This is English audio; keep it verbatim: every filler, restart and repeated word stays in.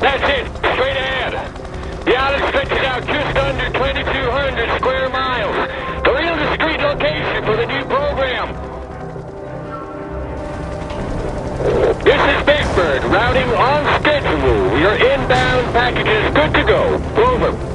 That's it. Straight ahead. The island stretches out just under twenty-two hundred square miles. The real discrete location for the new program. This is Big Bird, routing on schedule. Your inbound packages good to go. Over.